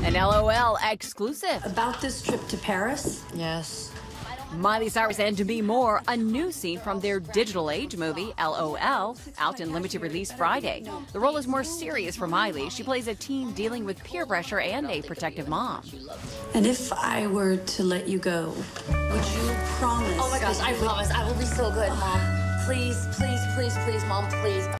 An LOL exclusive. About this trip to Paris? Yes. Miley Cyrus and Demi Moore, a new scene from their digital age movie, LOL, out in limited release Friday. The role is more serious for Miley. She plays a teen dealing with peer pressure and a protective mom. And if I were to let you go, would you promise? Oh my gosh, I promise. I will be so good, Mom. Please, please, please, please, Mom, please.